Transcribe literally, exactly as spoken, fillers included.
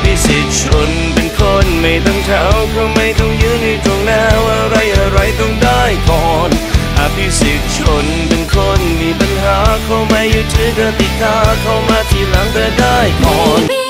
ภิสิทธิ์ชนเป็นคนไม่ต้องเท้าเขาไม่ต้องยืนให้ตรงแล้วอะไรอะไรต้องได้ก่อนอภิสิทธิ์ชนเป็นคนมีปัญหาเขาไม่ยึดถือกติกาเข้ามาทีหลังแต่ได้ก่อน